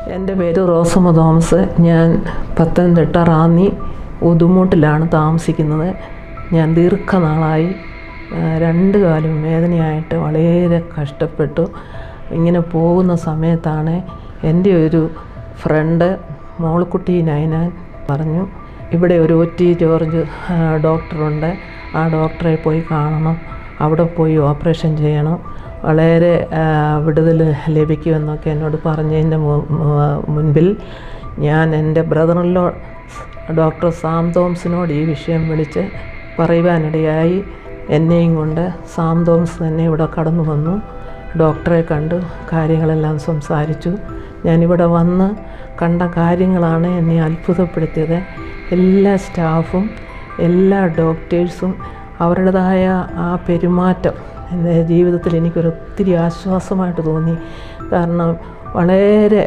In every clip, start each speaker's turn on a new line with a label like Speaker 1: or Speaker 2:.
Speaker 1: എൻ്റെ പേര് റോസമ്മ തോമസ്. ഞാൻ പത്തനംതിട്ട റാന്നി ഉദുമൂട്ടിലാണ് താമസിക്കുന്നത്. ഞാൻ ദീർഘനാളായി രണ്ട് കാലും വേദനയായിട്ട് വളരെ കഷ്ടപ്പെട്ടു. ഇങ്ങനെ പോകുന്ന സമയത്താണ് എൻ്റെ ഒരു ഫ്രണ്ട് മോൾക്കുട്ടി നൈനാൻ പറഞ്ഞു, ഇവിടെ ഒരു OT ജോർജ് ഡോക്ടറുണ്ട്, ആ ഡോക്ടറെ പോയി കാണണം, അവിടെ പോയി ഓപ്പറേഷൻ ചെയ്യണം, വളരെ വിടുതൽ ലഭിക്കുമെന്നൊക്കെ എന്നോട് പറഞ്ഞതിൻ്റെ മുൻപിൽ ഞാൻ എൻ്റെ ബ്രദറിലോ ഡോക്ടർ സാം തോമസിനോട് ഈ വിഷയം വിളിച്ച് പറയുവാനിടയായി. എന്നെയും കൊണ്ട് സാം തോമസ് തന്നെ ഇവിടെ കടന്നു വന്നു, ഡോക്ടറെ കണ്ടു, കാര്യങ്ങളെല്ലാം സംസാരിച്ചു. ഞാനിവിടെ വന്ന് കണ്ട കാര്യങ്ങളാണ് എന്നെ അത്ഭുതപ്പെടുത്തിയത്. എല്ലാ സ്റ്റാഫും എല്ലാ ഡോക്ടേഴ്സും അവരുടേതായ ആ പെരുമാറ്റം എൻ്റെ ജീവിതത്തിൽ എനിക്കൊരൊത്തിരി ആശ്വാസമായിട്ട് തോന്നി. കാരണം വളരെ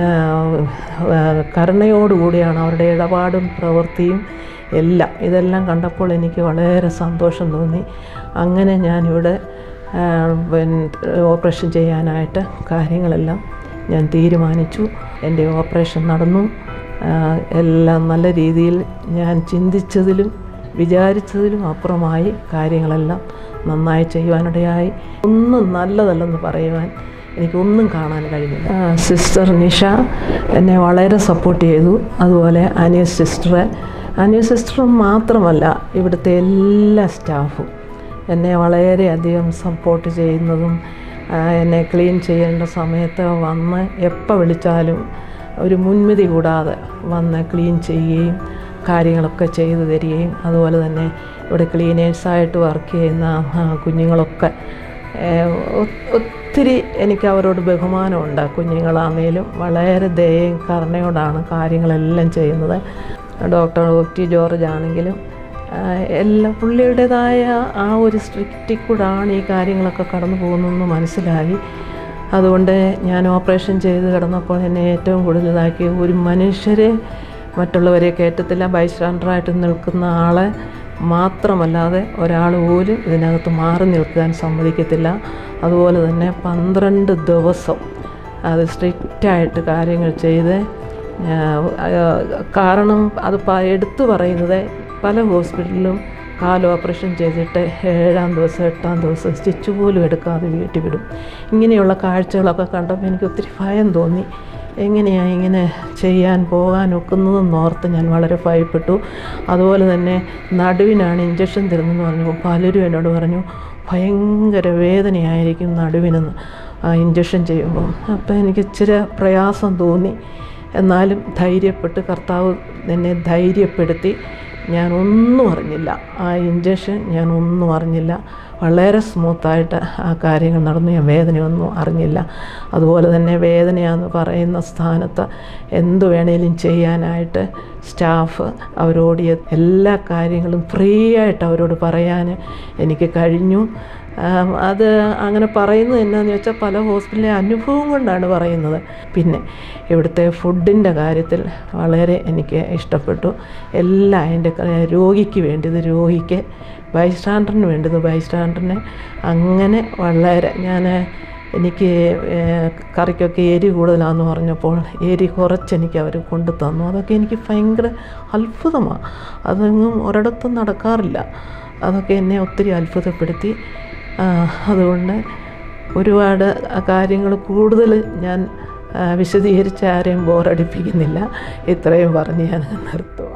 Speaker 1: കരുണയോടുകൂടിയാണ് അവരുടെ ഇടപാടും പ്രവൃത്തിയും എല്ലാം. ഇതെല്ലാം കണ്ടപ്പോൾ എനിക്ക് വളരെ സന്തോഷം തോന്നി. അങ്ങനെ ഞാനിവിടെ ഓപ്പറേഷൻ ചെയ്യാനായിട്ട് കാര്യങ്ങളെല്ലാം ഞാൻ തീരുമാനിച്ചു. എൻ്റെ ഓപ്പറേഷൻ നടന്നു. എല്ലാം നല്ല രീതിയിൽ ഞാൻ ചിന്തിച്ചതിലും വിചാരിച്ചതിലും അപ്പുറമായി കാര്യങ്ങളെല്ലാം നന്നായി ചെയ്യുവാനിടയായി. ഒന്നും നല്ലതല്ലെന്ന് പറയുവാൻ എനിക്കൊന്നും കാണാൻ കഴിഞ്ഞില്ല. സിസ്റ്റർ നിഷ എന്നെ വളരെ സപ്പോർട്ട് ചെയ്തു. അതുപോലെ അനിയ സിസ്റ്റർ മാത്രമല്ല, ഇവിടുത്തെ എല്ലാ സ്റ്റാഫും എന്നെ വളരെയധികം സപ്പോർട്ട് ചെയ്യുന്നതും എന്നെ ക്ലീൻ ചെയ്യേണ്ട സമയത്ത് വന്ന് എപ്പോൾ വിളിച്ചാലും ഒരു മുൻവിധി കൂടാതെ വന്ന് ക്ലീൻ ചെയ്യുകയും കാര്യങ്ങളൊക്കെ ചെയ്തു തരികയും, അതുപോലെ തന്നെ ഇവിടെ ക്ലീനേഴ്സായിട്ട് വർക്ക് ചെയ്യുന്ന കുഞ്ഞുങ്ങളൊക്കെ ഒത്തിരി എനിക്ക് അവരോട് ബഹുമാനമുണ്ട്. കുഞ്ഞുങ്ങളാണെങ്കിലും വളരെ ദയയും കരുണയോടാണ് കാര്യങ്ങളെല്ലാം ചെയ്യുന്നത്. ഡോക്ടർ OT ജോർജ് ആണെങ്കിലും എല്ലാം പുള്ളിയുടേതായ ആ ഒരു സ്ട്രിക്റ്റിൽ കൂടാണ് ഈ കാര്യങ്ങളൊക്കെ കടന്നു പോകുന്നതെന്ന് മനസ്സിലായി. അതുകൊണ്ട് ഞാൻ ഓപ്പറേഷൻ ചെയ്ത് കിടന്നപ്പോൾ എന്നെ ഏറ്റവും കൂടുതലാക്കി ഒരു മനുഷ്യരെ മറ്റുള്ളവരെ കയറ്റത്തില്ല. ബൈസ്റ്റാൻഡറായിട്ട് നിൽക്കുന്ന ആളെ മാത്രമല്ലാതെ ഒരാൾ പോലും ഇതിനകത്ത് മാറി നിൽക്കാൻ സമ്മതിക്കത്തില്ല. അതുപോലെ തന്നെ 12 ദിവസം അത് സ്ട്രിക്റ്റായിട്ട് കാര്യങ്ങൾ ചെയ്ത്, കാരണം അത് എടുത്തു പറയുന്നത് പല ഹോസ്പിറ്റലിലും കാൽ ഓപ്പറേഷൻ ചെയ്തിട്ട് 7-ാം ദിവസം 8-ാം ദിവസം സ്റ്റിച്ച് പോലും എടുക്കാതെ വീട്ടിൽ വിടും. ഇങ്ങനെയുള്ള കാഴ്ചകളൊക്കെ കണ്ടപ്പോൾ എനിക്ക് ഒത്തിരി ഭയം തോന്നി. എങ്ങനെയാണ് ഇങ്ങനെ ചെയ്യാൻ പോകാൻ ഒക്കുന്നതെന്നോർത്ത് ഞാൻ വളരെ ഭയപ്പെട്ടു. അതുപോലെ തന്നെ നടുവിനാണ് ഇഞ്ചക്ഷൻ തരുന്നതെന്ന് പറഞ്ഞപ്പോൾ പലരും എന്നോട് പറഞ്ഞു, ഭയങ്കര വേദനയായിരിക്കും നടുവിനെന്ന് ഇഞ്ചക്ഷൻ ചെയ്യുമ്പോൾ. അപ്പോൾ എനിക്ക് ഇച്ചിരി പ്രയാസം തോന്നി. എന്നാലും ധൈര്യപ്പെട്ട് കർത്താവ് എന്നെ ധൈര്യപ്പെടുത്തി. ഞാനൊന്നും അറിഞ്ഞില്ല, ആ ഇഞ്ചക്ഷൻ ഞാനൊന്നും അറിഞ്ഞില്ല. വളരെ സ്മൂത്തായിട്ട് ആ കാര്യങ്ങൾ നടന്നു. ഞാൻ വേദനയൊന്നും അറിഞ്ഞില്ല. അതുപോലെ തന്നെ വേദനയാണെന്ന് പറയുന്ന സ്ഥാനത്ത് എന്തു വേണേലും ചെയ്യാനായിട്ട് സ്റ്റാഫ് അവരോട് എല്ലാ കാര്യങ്ങളും ഫ്രീ ആയിട്ട് അവരോട് പറയാൻ എനിക്ക് കഴിഞ്ഞു. അത് അങ്ങനെ പറയുന്നത് എന്നാന്ന് വെച്ചാൽ പല ഹോസ്പിറ്റലിലെ അനുഭവം കൊണ്ടാണ് പറയുന്നത്. പിന്നെ ഇവിടുത്തെ ഫുഡിൻ്റെ കാര്യത്തിൽ വളരെ എനിക്ക് ഇഷ്ടപ്പെട്ടു. എല്ലാം എൻ്റെ രോഗിക്ക് വേണ്ടത് രോഗിക്ക്, ബൈസ്റ്റാൻഡറിന് വേണ്ടത് ബൈസ്റ്റാൻഡറിന്. അങ്ങനെ വളരെ എനിക്ക് കറിക്കൊക്കെ എരി കൂടുതലാണെന്ന് പറഞ്ഞപ്പോൾ എരി കുറച്ചെനിക്ക് അവർ കൊണ്ടു തന്നു. അതൊക്കെ എനിക്ക് ഭയങ്കര അത്ഭുതമാണ്. അതൊന്നും ഒരിടത്തും നടക്കാറില്ല. അതൊക്കെ എന്നെ ഒത്തിരി അത്ഭുതപ്പെടുത്തി. അതുകൊണ്ട് ഒരുപാട് കാര്യങ്ങൾ കൂടുതൽ ഞാൻ വിശദീകരിച്ച് ആരെയും ബോറടിപ്പിക്കുന്നില്ല. ഇത്രയും പറഞ്ഞ് ഞാൻ നിർത്തും.